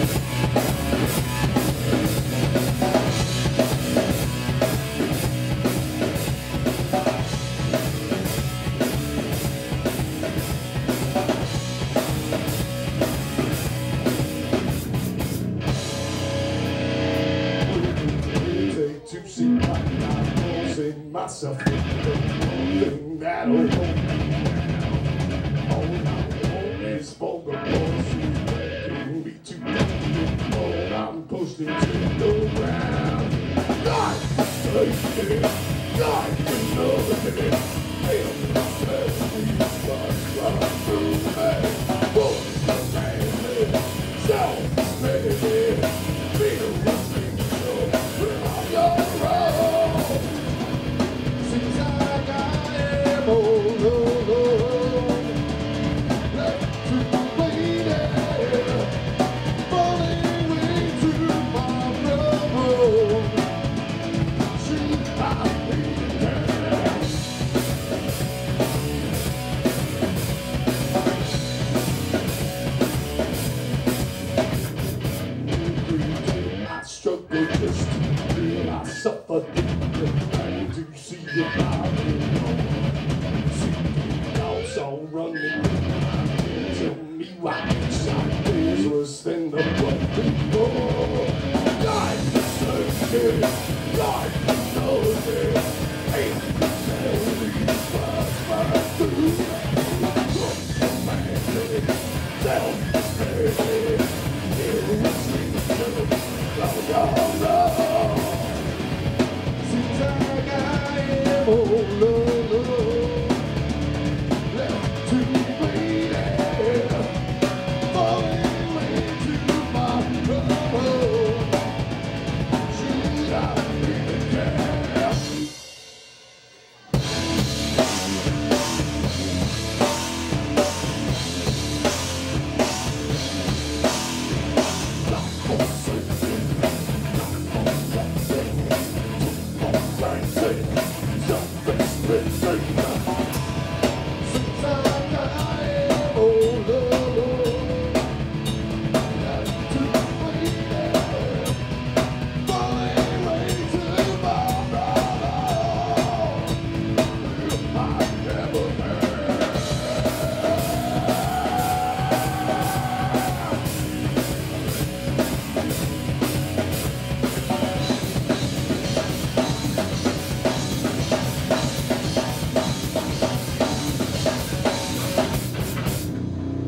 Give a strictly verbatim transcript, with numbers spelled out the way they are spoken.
To see my life, say myself the thing that'll hold me down. All I want is for the boys who can be too deep. All I'm posting to the ground. God, save me. God, another day. Hell, let me run through me. Boys, around me. Self-made. Feel nothing so. Struggle just to feel I suffer trying to see the body. See the dogs all running. Tell me why shot is worse than the blood before. God, so good.